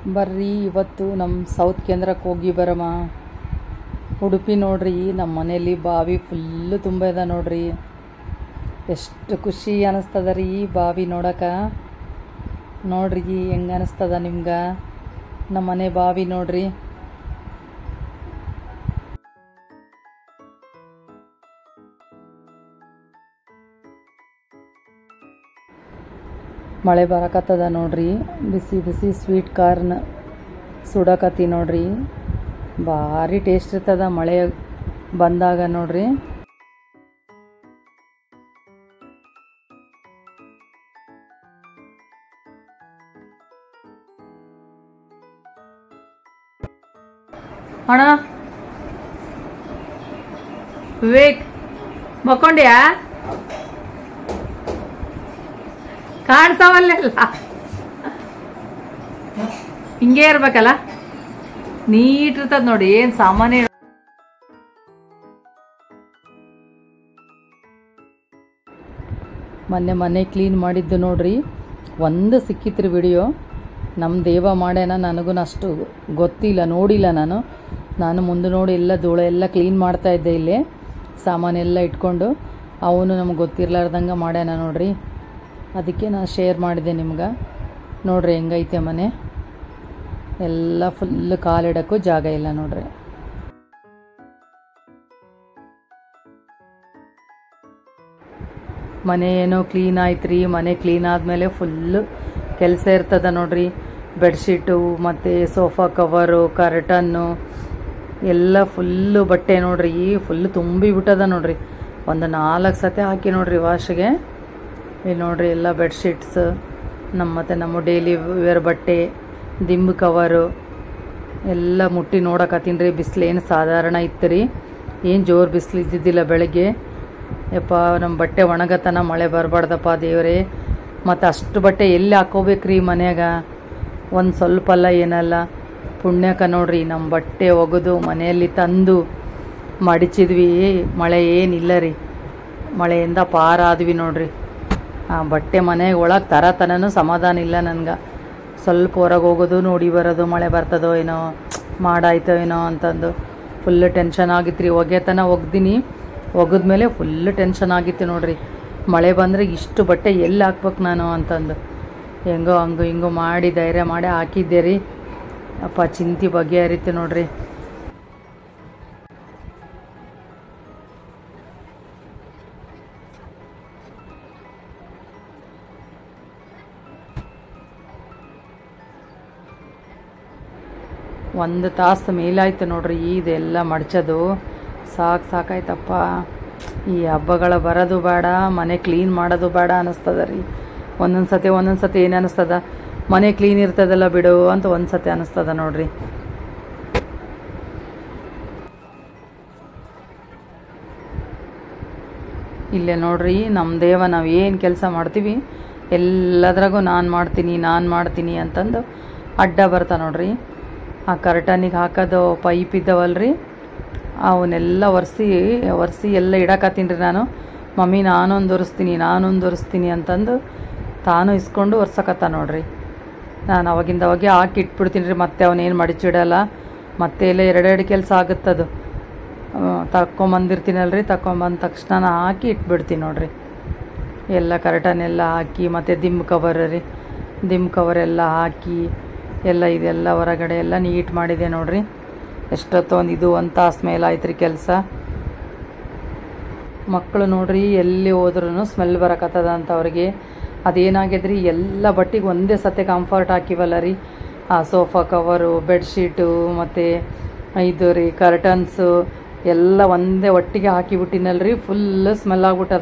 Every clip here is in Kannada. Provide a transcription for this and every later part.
ಬರ್ರಿ ಇವತ್ತು ನಮ್ಮ ಸೌತ್ ಕೇಂದ್ರಕ್ಕೆ ಹೋಗಿ ಬರಮ್ಮ. ಉಡುಪಿ ನೋಡ್ರಿ, ನಮ್ಮ ಮನೇಲಿ ಬಾವಿ ಫುಲ್ಲು ತುಂಬ ಇದೆ ನೋಡ್ರಿ. ಎಷ್ಟು ಖುಷಿ ಅನ್ನಿಸ್ತದ ರೀ ಬಾವಿ ನೋಡೋಕೆ. ನೋಡ್ರಿ ಹೆಂಗೆ ಅನ್ನಿಸ್ತದ ನಿಮ್ಗೆ ನಮ್ಮ ಮನೆ ಬಾವಿ ನೋಡ್ರಿ. ಮಳೆ ಬರಕತ್ತದ ನೋಡ್ರಿ. ಬಿಸಿ ಬಿಸಿ ಸ್ವೀಟ್ ಕಾರ್ನ್ ಸುಡಕತ್ತಿ ನೋಡ್ರಿ. ಭಾರಿ ಟೇಸ್ಟ್ ಇರ್ತದ ಮಳೆ ಬಂದಾಗ ನೋಡ್ರಿ. ಅಣ್ಣ ವಿವೇಕ್ ಮಕ್ಕೊಂಡ್ಯಾ? ಕಾಣಿಸವಲ್ಲ, ಹಿಂಗೆ ಇರ್ಬೇಕಲ್ಲ, ನೀಟ್ ಇರ್ತದ ನೋಡಿ. ಏನ್ ಸಾಮಾನ್ಯ ಮೊನ್ನೆ ಕ್ಲೀನ್ ಮಾಡಿದ್ದು ನೋಡ್ರಿ. ಒಂದು ಸಿಕ್ಕಿತ್ರಿ ವಿಡಿಯೋ. ನಮ್ಮ ದೇವ ಮಾಡ್ಯಾನ, ನನಗೂ ಅಷ್ಟು ಗೊತ್ತಿಲ್ಲ, ನೋಡಿಲ್ಲ. ನಾನು ಮುಂದೆ ನೋಡಿ ಎಲ್ಲ ಧೂಳು ಎಲ್ಲ ಕ್ಲೀನ್ ಮಾಡ್ತಾ ಇದ್ದೆ. ಇಲ್ಲೇ ಸಾಮಾನೆಲ್ಲ ಇಟ್ಕೊಂಡು ಅವನು ನಮ್ಗೆ ಗೊತ್ತಿರ್ಲಾರ್ದಂಗೆ ಮಾಡ್ಯಾನ ನೋಡ್ರಿ. ಅದಕ್ಕೆ ನಾನು ಶೇರ್ ಮಾಡಿದೆ ನಿಮ್ಗೆ. ನೋಡ್ರಿ ಹೆಂಗೈತೆ ಮನೆ ಎಲ್ಲ ಫುಲ್ ಕಾಲಿಡೋಕ್ಕೂ ಜಾಗ ಇಲ್ಲ ನೋಡ್ರಿ. ಮನೆ ಏನೋ ಕ್ಲೀನ್ ಆಯ್ತು ರೀ. ಮನೆ ಕ್ಲೀನ್ ಆದಮೇಲೆ ಫುಲ್ಲು ಕೆಲಸ ಇರ್ತದ ನೋಡ್ರಿ. ಬೆಡ್ಶೀಟು ಮತ್ತು ಸೋಫಾ ಕವರು, ಕರ್ಟನ್ನು ಎಲ್ಲ ಫುಲ್ಲು ಬಟ್ಟೆ ನೋಡ್ರಿ. ಫುಲ್ಲು ತುಂಬಿಬಿಟ್ಟದ ನೋಡ್ರಿ. ಒಂದು 4 ಸತಿ ಹಾಕಿ ನೋಡ್ರಿ ವಾಶ್ಗೆ. ಇಲ್ಲಿ ನೋಡ್ರಿ ಎಲ್ಲ ಬೆಡ್ಶೀಟ್ಸ್, ನಮ್ಮ ಡೈಲಿ ವೇರ್ ಬಟ್ಟೆ, ದಿಂಬು ಕವರು ಎಲ್ಲ ಮುಟ್ಟಿ ನೋಡಕತ್ತೀನಿ ರೀ. ಬಿಸಿಲು ಏನು ಸಾಧಾರಣ ಇತ್ತು ರೀ, ಏನು ಜೋರು ಬಿಸಿಲು ಇದ್ದಿದ್ದಿಲ್ಲ ಬೆಳಗ್ಗೆ. ಯಪ್ಪ ನಮ್ಮ ಬಟ್ಟೆ ಒಣಗತನ ಮಳೆ ಬರಬಾರ್ದಪ್ಪ ದೇವರೇ. ಮತ್ತು ಅಷ್ಟು ಬಟ್ಟೆ ಎಲ್ಲಿ ಹಾಕೋಬೇಕ್ರಿ ಮನ್ಯಾಗ? ಒಂದು ಸ್ವಲ್ಪ ಅಲ್ಲ ಏನಲ್ಲ. ಪುಣ್ಯಕ ನೋಡ್ರಿ ನಮ್ಮ ಬಟ್ಟೆ ಒಗೆದು ಮನೆಯಲ್ಲಿ ತಂದು ಮಡಿಚಿದ್ವಿ. ಮಳೆ ಏನಿಲ್ಲ ರೀ, ಮಳೆಯಿಂದ ಪಾರಾದ್ವಿ ನೋಡ್ರಿ. ಆ ಬಟ್ಟೆ ಮನೆಗೆ ಒಳಗೆ ತನೂ ಸಮಾಧಾನ ಇಲ್ಲ ನನಗೆ. ಸ್ವಲ್ಪ ಹೊರಗೆ ಹೋಗೋದು, ನೋಡಿ ಬರೋದು, ಮಳೆ ಬರ್ತದೋ ಏನೋ, ಮಾಡಾಯ್ತೋ ಏನೋ ಅಂತಂದು ಫುಲ್ಲು ಟೆನ್ಷನ್ ಆಗಿತ್ತು ರೀ. ಒಗೆದೀನಿ, ಒಗೆದ್ಮೇಲೆ ಫುಲ್ಲು ಟೆನ್ಷನ್ ಆಗಿತ್ತು ನೋಡ್ರಿ. ಮಳೆ ಬಂದರೆ ಇಷ್ಟು ಬಟ್ಟೆ ಎಲ್ಲಿ ಹಾಕ್ಬೇಕು ನಾನು ಅಂತಂದು ಹೆಂಗೋ ಹಿಂಗೋ ಮಾಡಿ ಧೈರ್ಯ ಮಾಡಿ ಹಾಕಿದ್ದೆ ರೀ. ಅಪ್ಪ ಚಿಂತೆ ಬಗೆಹರಿತು ನೋಡ್ರಿ. ಒಂದು ತಾಸು ಮೇಲಾಯ್ತು ನೋಡ್ರಿ ಇದೆಲ್ಲ ಮಡ್ಚೋದು. ಸಾಕಾಯ್ತಪ್ಪ. ಈ ಹಬ್ಬಗಳ ಬರೋದು ಬೇಡ, ಮನೆ ಕ್ಲೀನ್ ಮಾಡೋದು ಬೇಡ ಅನ್ನಿಸ್ತದ ರೀ. ಒಂದೊಂದು ಸತಿ ಏನು ಅನ್ನಿಸ್ತದ, ಮನೆ ಕ್ಲೀನ್ ಇರ್ತದಲ್ಲ ಬಿಡು ಅಂತ ಒಂದು ಸತಿ ಅನ್ನಿಸ್ತದ ನೋಡ್ರಿ. ಇಲ್ಲೇ ನೋಡ್ರಿ ನಮ್ಮ ದೇವ ನಾವು ಏನು ಕೆಲಸ ಮಾಡ್ತೀವಿ ಎಲ್ಲದ್ರಾಗೂ ನಾನು ಮಾಡ್ತೀನಿ ಅಂತಂದು ಅಡ್ಡ ಬರ್ತಾ ನೋಡ್ರಿ. ಆ ಕರ್ಟನಿಗೆ ಹಾಕೋದು ಪೈಪ್ ಇದ್ದಾವಲ್ರಿ, ಅವನ್ನೆಲ್ಲ ಒರೆಸಿ ಎಲ್ಲ ಇಡಕತ್ತೀನಿ ರೀ ನಾನು. ಮಮ್ಮಿ ನಾನೊಂದು ಒರೆಸ್ತೀನಿ ಅಂತಂದು ತಾನು ಇಸ್ಕೊಂಡು ಒರ್ಸಕತ್ತ ನೋಡ್ರಿ. ನಾನು ಅವಾಗಿಂದವಾಗೆ ಹಾಕಿ ಇಟ್ಬಿಡ್ತೀನಿ ರೀ. ಮತ್ತೆ ಅವನೇನು ಮಡಿಚಿಡಲ್ಲ. ಮತ್ತೆ ಎಲ್ಲ 2 ಕೆಲಸ ಆಗುತ್ತದು. ತಕ್ಕೊಂಬಂದಿರ್ತೀನಲ್ರಿ, ತಕ್ಕೊಂಬಂದ ತಕ್ಷಣ ಹಾಕಿ ಇಟ್ಬಿಡ್ತೀನಿ ನೋಡ್ರಿ. ಎಲ್ಲ ಕರ್ಟನೆಲ್ಲ ಹಾಕಿ, ಮತ್ತು ದಿಂಬು ಕವರ್ ಎಲ್ಲ ಹಾಕಿ ಎಲ್ಲ ಇದೆಲ್ಲ ಹೊರಗಡೆ ಎಲ್ಲ ನೀಟ್ ಮಾಡಿದೆ ನೋಡ್ರಿ. ಎಷ್ಟೊತ್ತೊಂದು 1 ತಾಸು ಮೇಲೆ ಆಯ್ತು ರೀ ಕೆಲಸ. ಮಕ್ಕಳು ನೋಡ್ರಿ ಎಲ್ಲಿ ಹೋದ್ರೂ ಸ್ಮೆಲ್ ಬರಕತ್ತದ ಅಂತ ಅವ್ರಿಗೆ. ಅದೇನಾಗಿದ್ರಿ, ಎಲ್ಲ ಬಟ್ಟೆಗೆ ಒಂದೇ ಸತಿ ಕಂಫರ್ಟ್ ಹಾಕಿವಲ್ಲ ರೀ. ಆ ಸೋಫಾ ಕವರು, ಬೆಡ್ಶೀಟು ಮತ್ತು ಇದು ರೀ ಕರ್ಟನ್ಸು ಎಲ್ಲ ಒಂದೇ ಒಟ್ಟಿಗೆ ಹಾಕಿಬಿಟ್ಟಿನಲ್ರಿ. Full smell ಆಗ್ಬಿಟ್ಟದ.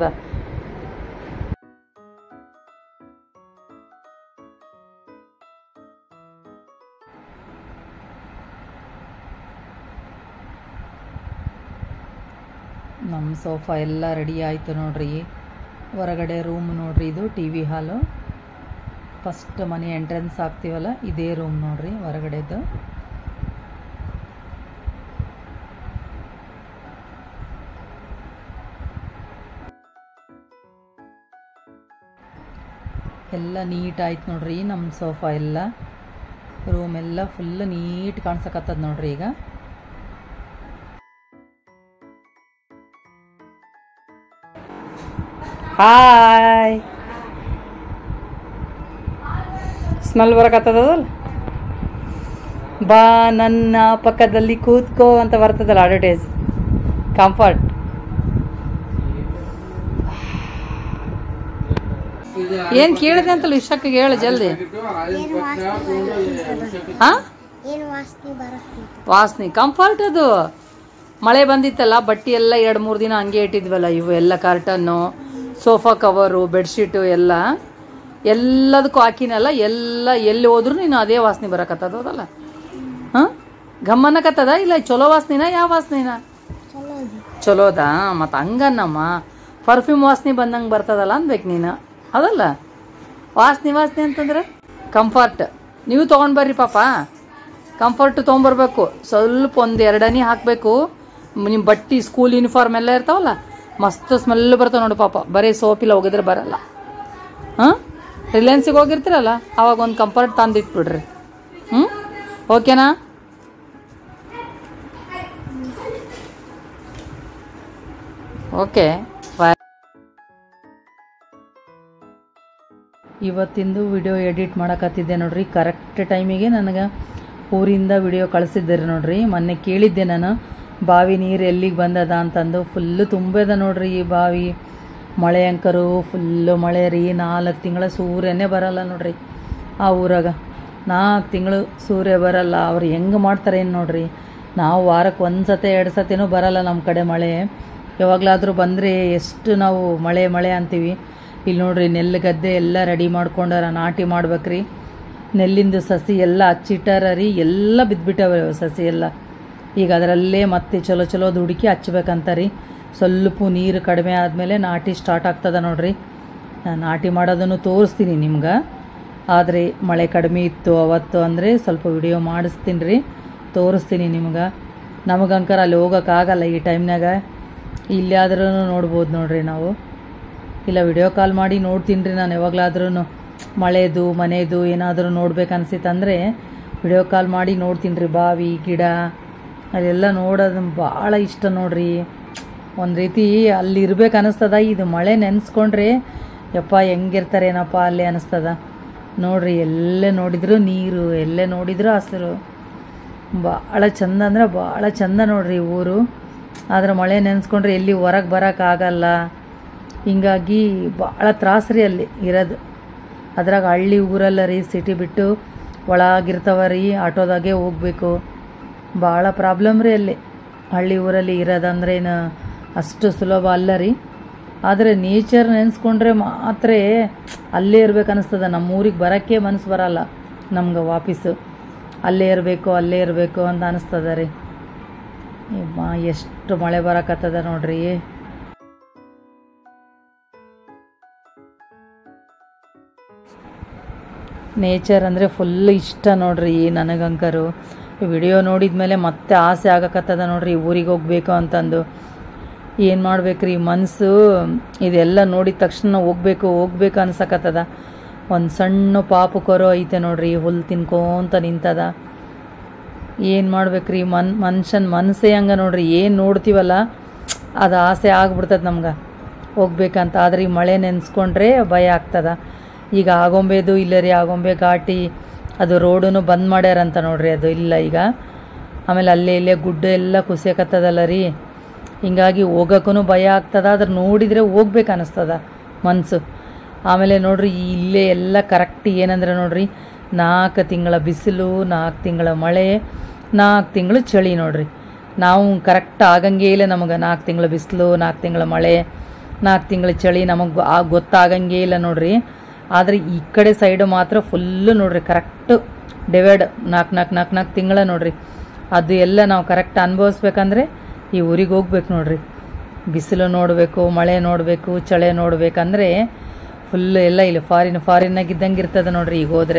ನಮ್ಮ ಸೋಫಾ ಎಲ್ಲ ರೆಡಿ ಆಯಿತು ನೋಡ್ರಿ. ಹೊರಗಡೆ ರೂಮ್ ನೋಡ್ರಿ, ಇದು TV ಹಾಲು. ಫಸ್ಟ್ ಮನೆ ಎಂಟ್ರೆನ್ಸ್ ಆಗ್ತೀವಲ್ಲ ಇದೇ ರೂಮ್ ನೋಡ್ರಿ ಹೊರಗಡೆದು. ಎಲ್ಲ ನೀಟ್ ಆಯ್ತು ನೋಡ್ರಿ ನಮ್ಮ ಸೋಫಾ ಎಲ್ಲ. ರೂಮ್ ಎಲ್ಲ ಫುಲ್ ನೀಟ್ ಕಾಣಿಸಕತ್ತದ ನೋಡ್ರಿ ಈಗ. ಹಾಯ್, ಸ್ಮೆಲ್ ಬರಕತ್ತದಲ್ಲ. ಬಾ ನನ್ನ ಪಕ್ಕದಲ್ಲಿ ಕೂತ್ಕೋ ಅಂತ ಬರ್ತದಲ್ಲ ಅಡ್ವರ್ಟೈಸ್. ಕಂಫರ್ಟ್. ಏನ್ ಕೇಳಿದೆ ಅಂತಲ್ಲ ಇಷ್ಟಕ್ಕೆ ಹೇಳು ಜಲ್ದಿ. ವಾಸನೆ ಕಂಫರ್ಟ್. ಅದು ಮಳೆ ಬಂದಿತ್ತಲ್ಲ, ಬಟ್ಟೆ ಎಲ್ಲ 2-3 ದಿನ ಹಂಗೆ ಇಟ್ಟಿದ್ವಲ್ಲ, ಇವು ಎಲ್ಲ ಕರ್ಟನ್ನು, ಸೋಫಾ ಕವರು, ಬೆಡ್ಶೀಟು ಎಲ್ಲದಕ್ಕೂ ಹಾಕಿನಲ್ಲ, ಎಲ್ಲ ಎಲ್ಲಿ ಹೋದ್ರು ನೀನು ಅದೇ ವಾಸನೆ ಬರಕತ್ತದಲ್ಲ. ಹಾಂ, ಗಮ್ಮನಕತ್ತದ ಇಲ್ಲ ಚಲೋ ವಾಸನಿನ ಯಾವ ವಾಸನಿನ? ಚಲೋದಾ? ಮತ್ತು ಹಂಗನ್ನಮ್ಮ, ಪರ್ಫ್ಯೂಮ್ ವಾಸನೆ ಬಂದಂಗೆ ಬರ್ತದಲ್ಲ ಅನ್ಬೇಕು ನೀನು, ಅದಲ್ಲ ವಾಸನೆ ಅಂತಂದ್ರೆ ಕಂಫರ್ಟ್. ನೀವು ತೊಗೊಂಡು ಬರ್ರಿ ಪಾಪ, ಕಂಫರ್ಟ್ ತೊಗೊಂಬರ್ಬೇಕು. ಸ್ವಲ್ಪ 1-2 ಹನಿ ಹಾಕಬೇಕು. ನಿಮ್ಮ ಬಟ್ಟೆ ಸ್ಕೂಲ್ ಯೂನಿಫಾರ್ಮ್ ಎಲ್ಲ ಇರ್ತಾವಲ್ಲ, ಮಸ್ತ್ ಸ್ಮೆಲ್ ಬರ್ತಾವೆ ನೋಡು ಪಾಪ. ಬರೀ ಸೋಪಿಲ್ಲ ಹೋಗಿದ್ರೆ ಬರಲ್ಲ. ಹಾಂ, ರಿಲಯನ್ಸಿಗೆ ಹೋಗಿರ್ತೀರಲ್ಲ ಅವಾಗ ಒಂದು ಕಂಫರ್ಟ್ ತಂದಿಟ್ಬಿಡ್ರಿ. ಓಕೆನಾ? ಓಕೆ. ಇವತ್ತಿಂದು ವಿಡಿಯೋ ಎಡಿಟ್ ಮಾಡಕತ್ತಿದ್ದೆ ನೋಡ್ರಿ. ಕರೆಕ್ಟ್ ಟೈಮಿಗೆ ನನಗೆ ಊರಿಂದ ವಿಡಿಯೋ ಕಳಿಸಿದ್ದೆ ನೋಡ್ರಿ. ಮೊನ್ನೆ ಕೇಳಿದ್ದೆ ನಾನು, ಬಾವಿ ನೀರು ಎಲ್ಲಿಗೆ ಬಂದದ ಅಂತಂದು. ಫುಲ್ಲು ತುಂಬದ ನೋಡ್ರಿ ಈ ಬಾವಿ. ಮಳೆ ಅಂಕರು ಫುಲ್ಲು ಮಳೆ ರೀ. 4 ತಿಂಗಳ ಸೂರ್ಯನೇ ಬರಲ್ಲ ನೋಡ್ರಿ ಆ ಊರಾಗ. 4 ತಿಂಗಳು ಸೂರ್ಯ ಬರಲ್ಲ. ಅವ್ರು ಹೆಂಗೆ ಮಾಡ್ತಾರೆ ಏನು ನೋಡ್ರಿ. ನಾವು ವಾರಕ್ಕೆ 1 ಸತಿ 2 ಸತಿನೂ ಬರಲ್ಲ ನಮ್ಮ ಕಡೆ ಮಳೆ. ಯಾವಾಗಲಾದರೂ ಬಂದರೆ ಎಷ್ಟು ನಾವು ಮಳೆ ಅಂತೀವಿ. ಇಲ್ಲಿ ನೋಡ್ರಿ ನೆಲ್ಲು ಗದ್ದೆ ಎಲ್ಲ ರೆಡಿ ಮಾಡ್ಕೊಂಡಾರ, ನಾಟಿ ಮಾಡ್ಬೇಕ್ರಿ. ನೆಲ್ಲಿಂದು ಸಸಿ ಎಲ್ಲ ಹಚ್ಚಿಟ್ಟಾರ ರೀ, ಎಲ್ಲ ಬಿದ್ದುಬಿಟ್ಟವೆ ಸಸಿ ಎಲ್ಲ. ಈಗ ಅದರಲ್ಲೇ ಮತ್ತೆ ಚಲೋ ಹುಡುಕಿ ಹಚ್ಬೇಕಂತ ರೀ. ಸ್ವಲ್ಪ ನೀರು ಕಡಿಮೆ ಆದಮೇಲೆ ನಾಟಿ ಸ್ಟಾರ್ಟ್ ಆಗ್ತದೆ ನೋಡ್ರಿ. ನಾಟಿ ಮಾಡೋದನ್ನು ತೋರಿಸ್ತೀನಿ ನಿಮ್ಗೆ. ಆದರೆ ಮಳೆ ಕಡಿಮೆ ಇತ್ತು ಅವತ್ತು ಅಂದರೆ ಸ್ವಲ್ಪ ವಿಡಿಯೋ ಮಾಡಿಸ್ತೀನಿ ರೀ, ತೋರಿಸ್ತೀನಿ ನಿಮ್ಗೆ. ನಮಗಂಕರ ಅಲ್ಲಿ ಹೋಗೋಕ್ಕಾಗಲ್ಲ ಈ ಟೈಮ್ನಾಗ. ಇಲ್ಲಾದ್ರೂ ನೋಡ್ಬೋದು ನೋಡ್ರಿ ನಾವು. ಇಲ್ಲ ವಿಡಿಯೋ ಕಾಲ್ ಮಾಡಿ ನೋಡ್ತೀನಿ ರೀ ನಾನು ಯಾವಾಗಲಾದ್ರೂ. ಮಳೆದು ಮನೆದು ಏನಾದರೂ ನೋಡ್ಬೇಕು ಅನಿಸಿತ್ತಂದರೆ ವಿಡಿಯೋ ಕಾಲ್ ಮಾಡಿ ನೋಡ್ತೀನಿ ರೀ. ಬಾವಿ ಗಿಡ ಅಲ್ಲೆಲ್ಲ ನೋಡೋದು ಭಾಳ ಇಷ್ಟ ನೋಡ್ರಿ. ಒಂದು ರೀತಿ ಅಲ್ಲಿ ಇರ್ಬೇಕು ಅನ್ನಿಸ್ತದ. ಇದು ಮಳೆ ನೆನೆಸ್ಕೊಂಡ್ರೆ ಯಪ್ಪ ಹೆಂಗಿರ್ತಾರೇನಪ್ಪ ಅಲ್ಲಿ ಅನ್ನಿಸ್ತದ ನೋಡ್ರಿ. ಎಲ್ಲೇ ನೋಡಿದ್ರು ನೀರು, ಎಲ್ಲೇ ನೋಡಿದ್ರು ಹಸಿರು. ಭಾಳ ಚಂದ ಅಂದ್ರೆ ಭಾಳ ಚಂದ ನೋಡ್ರಿ ಊರು. ಆದರೆ ಮಳೆ ನೆನೆಸ್ಕೊಂಡ್ರೆ ಎಲ್ಲಿ ಹೊರಗೆ ಬರೋಕ್ಕಾಗಲ್ಲ. ಹಿಂಗಾಗಿ ಭಾಳ ತ್ರಾಸು ರೀ ಅಲ್ಲಿ ಇರೋದು. ಅದ್ರಾಗ ಹಳ್ಳಿ ಊರಲ್ಲ ರೀ, ಸಿಟಿ ಬಿಟ್ಟು ಒಳಗಿರ್ತಾವ ರೀ, ಆಟೋದಾಗೆ ಹೋಗ್ಬೇಕು. ಭಾಳ ಪ್ರಾಬ್ಲಮ್ ರೀ ಅಲ್ಲಿ ಹಳ್ಳಿ ಊರಲ್ಲಿ ಇರೋದಂದ್ರೇನು ಅಷ್ಟು ಸುಲಭ ಅಲ್ಲ ರೀ. ಆದರೆ ನೇಚರ್ ನೆನೆಸ್ಕೊಂಡ್ರೆ ಮಾತ್ರ ಅಲ್ಲೇ ಇರ್ಬೇಕು ಅನ್ನಿಸ್ತದ. ನಮ್ಮ ಊರಿಗೆ ಬರೋಕ್ಕೆ ಮನಸ್ಸು ಬರಲ್ಲ ನಮ್ಗೆ ವಾಪಸ್ಸು. ಅಲ್ಲೇ ಇರಬೇಕು ಅಂತ ಅನ್ನಿಸ್ತದ ರೀ. ಎಷ್ಟು ಮಳೆ ಬರಕತ್ತದ ನೋಡ್ರಿ. ನೇಚರ್ ಅಂದರೆ ಫುಲ್ ಇಷ್ಟ ನೋಡ್ರಿ ನನಗಂಕರು. ವಿಡಿಯೋ ನೋಡಿದ ಮೇಲೆ ಮತ್ತೆ ಆಸೆ ಆಗಕತ್ತದ ನೋಡ್ರಿ ಊರಿಗೆ ಹೋಗ್ಬೇಕು ಅಂತಂದು. ಏನು ಮಾಡ್ಬೇಕ್ರಿ, ಮನಸ್ಸು ಇದೆಲ್ಲ ನೋಡಿದ ತಕ್ಷಣ ಹೋಗ್ಬೇಕು ಅನ್ಸಕತ್ತದ. ಒಂದು ಸಣ್ಣ ಪಾಪು ಕರೋ ಐತೆ ನೋಡ್ರಿ, ಹುಲ್ಲು ತಿನ್ಕೋಂತ ನಿಂತದ. ಏನು ಮಾಡ್ಬೇಕ್ರಿ, ಮನುಷ್ಯನ ಮನಸ್ಸೇ ಹಂಗೆ ನೋಡ್ರಿ. ಏನು ನೋಡ್ತೀವಲ್ಲ ಅದು ಆಸೆ ಆಗ್ಬಿಡ್ತದೆ ನಮ್ಗೆ ಹೋಗ್ಬೇಕಂತ. ಆದರೆ ಈ ಮಳೆ ನೆನೆಸ್ಕೊಂಡ್ರೆ ಭಯ ಆಗ್ತದ. ಈಗ ಆಗೊಂಬೆದು ಇಲ್ಲ ರೀ, ಆಗೊಂಬೆ ಘಾಟಿ ಅದು ರೋಡನ್ನು ಬಂದ್ ಮಾಡ್ಯಾರಂತ ನೋಡ್ರಿ, ಅದು ಇಲ್ಲ ಈಗ. ಆಮೇಲೆ ಅಲ್ಲೇ ಗುಡ್ಡ ಎಲ್ಲ ಕುಸಿಯಕತ್ತದಲ್ಲ ರೀ, ಹಿಂಗಾಗಿ ಹೋಗೋಕ್ಕೂ ಭಯ ಆಗ್ತದ. ಅದ್ರ ನೋಡಿದರೆ ಹೋಗ್ಬೇಕು ಅನ್ನಿಸ್ತದ ಮನಸ್ಸು. ಆಮೇಲೆ ನೋಡ್ರಿ ಇಲ್ಲೇ ಎಲ್ಲ ಕರೆಕ್ಟ್ ಏನಂದ್ರೆ ನೋಡ್ರಿ, 4 ತಿಂಗಳ ಬಿಸಿಲು, 4 ತಿಂಗಳ ಮಳೆ, 4 ತಿಂಗಳು ಚಳಿ ನೋಡ್ರಿ. ನಾವು ಕರೆಕ್ಟ್ ಆಗಂಗೇ ಇಲ್ಲ ನಮಗೆ. 4 ತಿಂಗಳ ಬಿಸಿಲು, 4 ತಿಂಗಳ ಮಳೆ, 4 ತಿಂಗಳ ಚಳಿ ನಮಗೆ ಗೊತ್ತಾಗಂಗೇ ಇಲ್ಲ ನೋಡ್ರಿ. ಆದರೆ ಈ ಕಡೆ ಸೈಡು ಮಾತ್ರ ಫುಲ್ಲು ನೋಡ್ರಿ ಕರೆಕ್ಟ್ ಡಿವೈಡ್ 4 ತಿಂಗಳ ನೋಡ್ರಿ. ಅದು ಎಲ್ಲ ನಾವು ಕರೆಕ್ಟ್ ಅನುಭವಿಸ್ಬೇಕಂದ್ರೆ ಈ ಊರಿಗೆ ಹೋಗ್ಬೇಕು ನೋಡ್ರಿ. ಬಿಸಿಲು ನೋಡಬೇಕು, ಮಳೆ ನೋಡಬೇಕು, ಚಳಿ ನೋಡ್ಬೇಕಂದ್ರೆ ಫುಲ್ಲು ಎಲ್ಲ ಇಲ್ಲಿ ಫಾರಿನ್ನಾಗ ಇದ್ದಂಗೆ ಇರ್ತದೆ ನೋಡ್ರಿ ಈಗ ಹೋದ್ರೆ.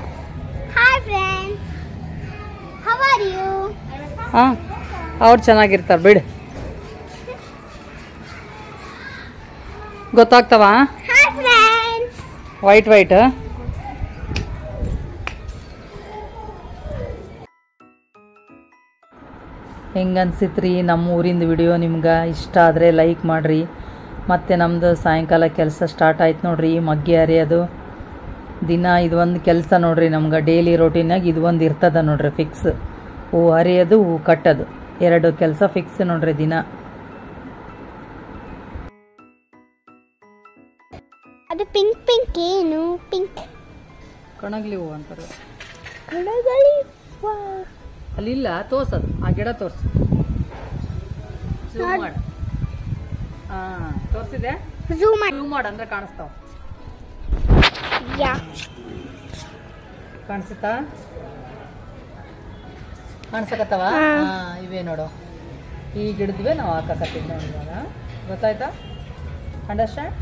ಹಾಂ, ಅವ್ರು ಚೆನ್ನಾಗಿರ್ತಾರೆ ಬಿಡು. ಗೊತ್ತಾಗ್ತವ ವೈಟ್ ಹೆಂಗೆ ಅನ್ಸಿತ್ರಿ ನಮ್ಮ ಊರಿಂದ ವಿಡಿಯೋ ನಿಮ್ಗೆ ಇಷ್ಟ ಆದರೆ ಲೈಕ್ ಮಾಡಿರಿ. ಮತ್ತು ನಮ್ಮದು ಸಾಯಂಕಾಲ ಕೆಲಸ ಸ್ಟಾರ್ಟ್ ಆಯ್ತು ನೋಡ್ರಿ, ಮಗ್ಗಿ ಹರಿಯೋದು. ದಿನ ಇದೊಂದು ಕೆಲಸ ನೋಡ್ರಿ, ನಮ್ಗೆ ಡೈಲಿ ರೋಟೀನಾಗ ಇದು ಒಂದು ಇರ್ತದ ನೋಡ್ರಿ ಫಿಕ್ಸ್. ಹೂ ಹರಿಯೋದು, ಹೂ ಕಟ್ಟೋದು, 2 ಕೆಲಸ ಫಿಕ್ಸ್ ನೋಡ್ರಿ ದಿನ. ಅದು ಪಿಂಕ್ ಪಿಂಕ್ ಏನು ಪಿಂಕ್ ಕಣಗ್ಲಿ ಹೂ ಅಂತಾರೆ. ಕಣಗಳಿ ಅಲ್ಲಿಲ್ಲ, ತೋರ್ಸದು ಆ ಗಿಡ ತೋರ್ಸು. ಝೂಮ್ ಮಾಡು. ಹಾಂ ತೋರಿಸಿದೆ, ಝೂಮ್ ಮಾಡು ಅಂದ್ರೆ ಕಾಣಿಸ್ತಾವ. ಯಾ ಕಾಣಿಸುತ್ತಾ? ಕಾಣಿಸಕತ್ತವ? ಹಾಂ ಇವೇ ನೋಡು, ಈ ಗಿಡದ್ವೇ ನಾವು ಹಾಕಕತ್ತೀವಿ ನೋಡಿ ಇವಾಗ. ಗೊತ್ತಾಯ್ತಾ? ಅಂಡರ್ಸ್ಟ್ಯಾಂಡ್?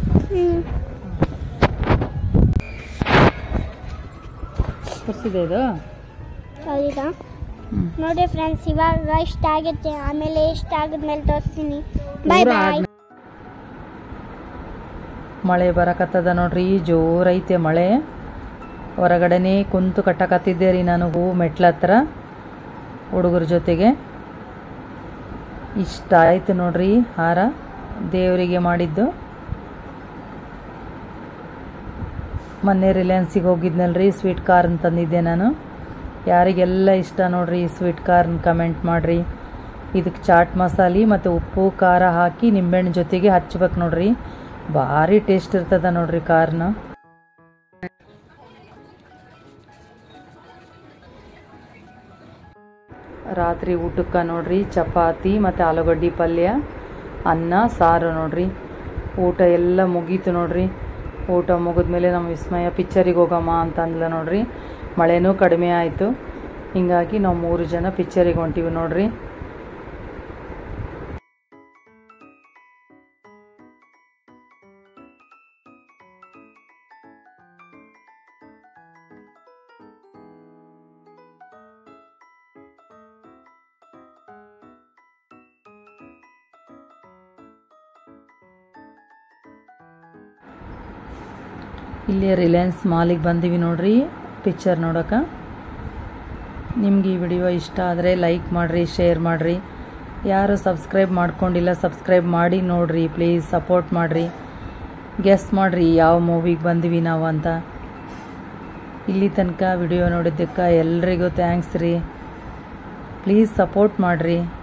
ತೋರಿಸಿದೆ ಇದು. ಹೌದಾ? ನೋಡಿ ಫ್ರೆಂಡ್ಸ್, ಇವಾಗ ಇಷ್ಟ ಆಗುತ್ತೆ, ಆಮೇಲೆ ಇಷ್ಟ ಆಗಿದ್ಮೇಲೆ ತೋರಿಸ್ತೀನಿ. ಬಾಯ್ ಬಾಯ್. ಮಳೆ ಬರಕತ್ತದ ನೋಡ್ರಿ, ಜೋರೈತೆ ಮಳೆ. ಹೊರಗಡೆನೇ ಕುಂತು ಕಟ್ಟಕತ್ತಿದ್ದೆ ರೀ ನಾನು ಹೂ ಮೆಟ್ಲ ಹತ್ರ ಹುಡುಗರ ಜೊತೆಗೆ. ಇಷ್ಟ ಆಯ್ತು ನೋಡ್ರಿ ಹಾರ, ದೇವರಿಗೆ ಮಾಡಿದ್ದು. ಮೊನ್ನೆ ರಿಲಯನ್ಸಿಗೆ ಹೋಗಿದ್ನಲ್ರಿ, ಸ್ವೀಟ್ ಕಾರ್ನ್ ತಂದಿದ್ದೆ ನಾನು. ಯಾರಿಗೆಲ್ಲ ಇಷ್ಟ ನೋಡ್ರಿ ಸ್ವೀಟ್ ಕಾರ್ನ್ ಕಮೆಂಟ್ ಮಾಡಿರಿ. ಇದಕ್ಕೆ ಚಾಟ್ ಮಸಾಲೆ ಮತ್ತು ಉಪ್ಪು ಖಾರ ಹಾಕಿ ನಿಂಬೆಹಣ್ಣು ಜೊತೆಗೆ ಹಚ್ಬೇಕು ನೋಡ್ರಿ, ಭಾರಿ ಟೇಸ್ಟ್ ಇರ್ತದ ನೋಡ್ರಿ ಕಾರ್ನ್. ರಾತ್ರಿ ಊಟಕ್ಕೆ ನೋಡ್ರಿ ಚಪಾತಿ ಮತ್ತು ಆಲೂಗಡ್ಡೆ ಪಲ್ಯ, ಅನ್ನ ಸಾರು ನೋಡ್ರಿ. ಊಟ ಎಲ್ಲ ಮುಗೀತು ನೋಡ್ರಿ. ಊಟ ಮುಗಿದ್ಮೇಲೆ ನಮ್ಮ ವಿಸ್ಮಯ ಪಿಕ್ಚರಿಗೆ ಹೋಗಮ್ಮ ಅಂತ ಅಂದ್ಲ ನೋಡ್ರಿ. ಮಳೆನೂ ಕಡಿಮೆ ಆಯಿತು, ಹೀಗಾಗಿ ನಾವು 3 ಜನ ಪಿಕ್ಚರಿಗೆ ಹೊಂಟಿವಿ ನೋಡ್ರಿ. ಇಲ್ಲಿ ರಿಲಯನ್ಸ್ ಮಾಲಿಗೆ ಬಂದೀವಿ ನೋಡ್ರಿ ಪಿಕ್ಚರ್ ನೋಡೋಕೆ. ನಿಮ್ಗೆ ಈ ವಿಡಿಯೋ ಇಷ್ಟ ಆದರೆ ಲೈಕ್ ಮಾಡಿರಿ, ಶೇರ್ ಮಾಡಿರಿ. ಯಾರು ಸಬ್ಸ್ಕ್ರೈಬ್ ಮಾಡ್ಕೊಂಡಿಲ್ಲ ಸಬ್ಸ್ಕ್ರೈಬ್ ಮಾಡಿ ನೋಡ್ರಿ, ಪ್ಲೀಸ್ ಸಪೋರ್ಟ್ ಮಾಡಿರಿ. ಗೆಸ್ ಮಾಡಿರಿ ಯಾವ ಮೂವಿಗೆ ಬಂದೀವಿ ನಾವು ಅಂತ. ಇಲ್ಲಿ ತನಕ ವಿಡಿಯೋ ನೋಡಿದ್ದಕ್ಕೆ ಎಲ್ರಿಗೂ ಥ್ಯಾಂಕ್ಸ್ ರೀ. ಪ್ಲೀಸ್ ಸಪೋರ್ಟ್ ಮಾಡಿರಿ.